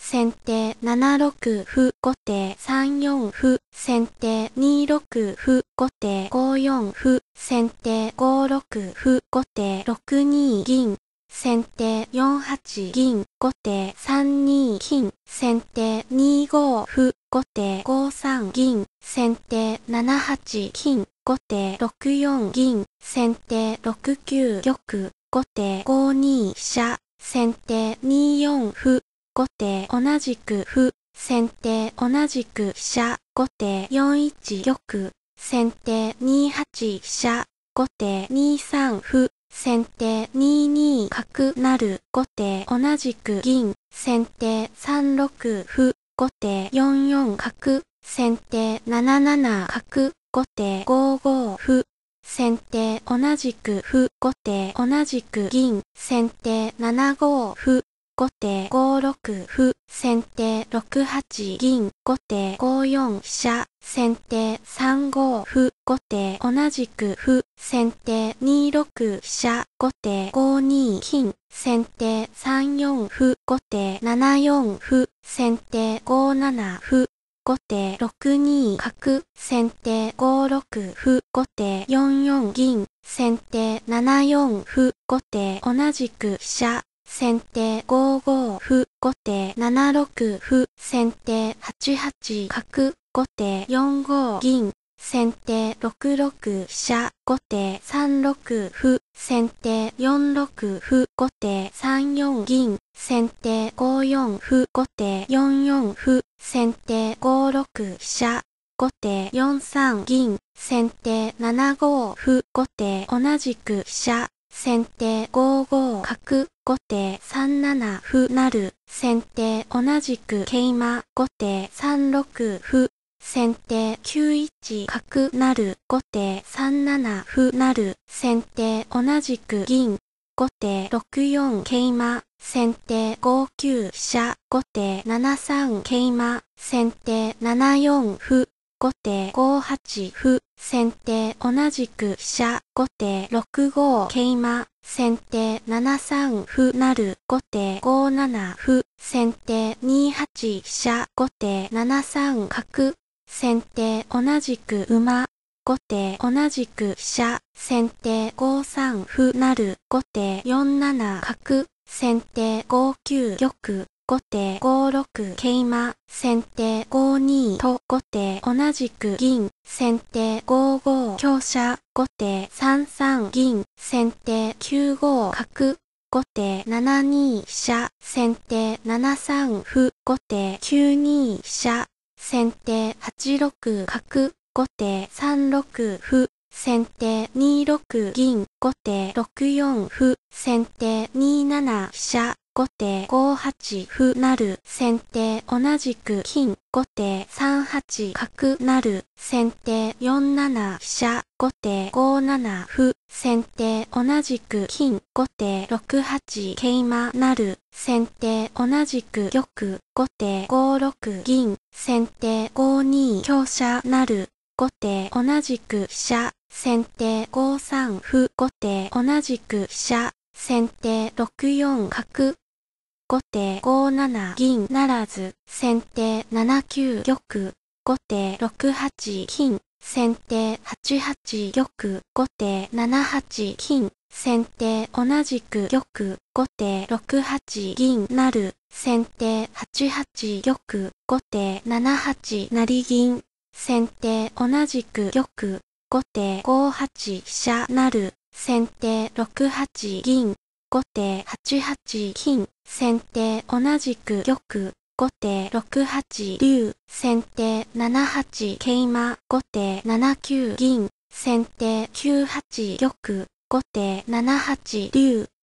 先手7六歩、後手3四歩、先手2六歩、後手5四歩、先手5六歩、後手6二銀、先手4八銀、後手3二金、先手2五歩、後手5三銀、先手7八金、後手6四銀、先手6九玉、後手5二飛車、先手2四歩、後手同じく歩、先手同じく飛車、後手4一玉、先手2八飛車、後手2三歩、先手2二角成、後手同じく銀、先手3六歩、後手4四角、先手7七角、後手5五歩、先手同じく歩、後手同じく銀、先手7五歩、後手5六歩、先手6八銀、後手5四飛車、先手3五歩、後手同じく歩、先手2六飛車、後手5二金、先手3四歩、後手7四歩、先手5七歩、後手6二角、先手5六歩、後手4四銀、先手7四歩、後手同じく飛車、先手5五歩、後手7六歩、先手8八角、後手4五銀、先手6六飛車、後手3六歩、先手4六歩、後手3四銀、先手5四歩、後手4四歩、先手5六飛車、後手4三銀、先手7五歩、後手同じく飛車、先手5五角、後手3七歩成、先手同じく桂馬、後手3六歩、先手9一角成、後手3七歩成、先手同じく銀、後手6四桂馬、先手5九飛車、後手7三桂馬、先手7四歩、後手5八歩、先手同じく飛車、後手6五桂馬、先手7三歩成、後手5七歩、先手2八飛車、後手7三角、先手同じく馬、後手同じく飛車、先手5三歩成、後手4七角、先手5九玉、後手5六桂馬、先手5二と後手同じく銀、先手5五香車、後手3三銀、先手9五角、後手7二飛車、先手7三歩、後手9二飛車、先手8六角、後手3六歩、先手2六銀、後手6四歩、先手2七飛車、後手5八歩成、先手同じく金、後手3八角成、先手4七飛車、後手5七歩、先手同じく金、後手6八桂馬成、先手同じく玉、後手5六銀、先手5二香車成、後手同じく飛車、先手5三歩、後手同じく飛車、先手6四角、後手5七銀ならず、先手7九玉、後手6八金、先手8八玉、後手7八金、先手同じく玉、後手6八銀成、先手8八玉、後手7八成銀、先手同じく玉、後手5八飛車成、先手6八銀、後手8八金、先手同じく玉、後手6八竜、先手7八桂馬、後手7九銀、先手9八玉、後手7八竜、